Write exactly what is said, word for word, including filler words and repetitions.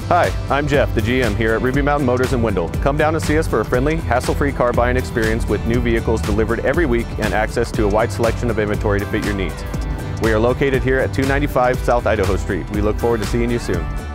Hi, I'm Jeff, the G M here at Ruby Mountain Motors in Wendell. Come down and see us for a friendly, hassle-free car buying experience with new vehicles delivered every week and access to a wide selection of inventory to fit your needs. We are located here at two ninety-five South Idaho Street. We look forward to seeing you soon.